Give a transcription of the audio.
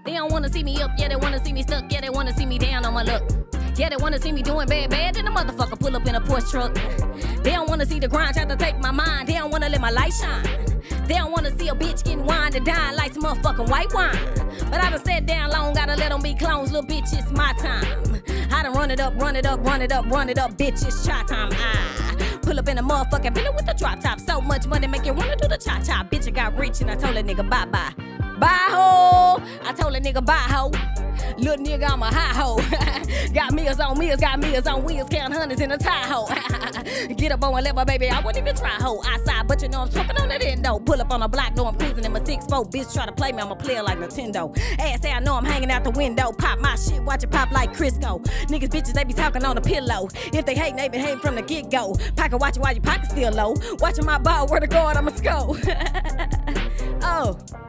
They don't wanna see me up, yeah, they wanna see me stuck, yeah, they wanna see me down on my luck. Yeah, they wanna see me doing bad, then the motherfucker pull up in a Porsche truck. They don't wanna see the grind, try to take my mind, they don't wanna let my light shine. They don't wanna see a bitch getting wine and dine like some motherfucking white wine. But I done sat down long, gotta let them be clones, little bitch, it's my time. I done run it up, bitch, it's try time. I pull up in a motherfucking villa with the drop top. So much money make you wanna do the cha-cha. Bitch, I got rich and I told that nigga bye-bye. Bye, ho! I told that nigga bye, ho. Little nigga, I'm a high ho. Got meals on wheels, count hundreds in a tie ho. Get up on a level, baby, I wouldn't even try ho. Outside, but you know I'm smoking on that endo. Pull up on a block, know I'm cruising in my 6'4". Bitch try to play me, I'm a player like Nintendo. Ass say I know I'm hanging out the window. Pop my shit, watch it pop like Crisco. Niggas, bitches, they be talking on the pillow. If they hate, they been hating from the get-go. Pocket watching while your pocket still low. Watching my ball, where to guard, I'ma score. Oh.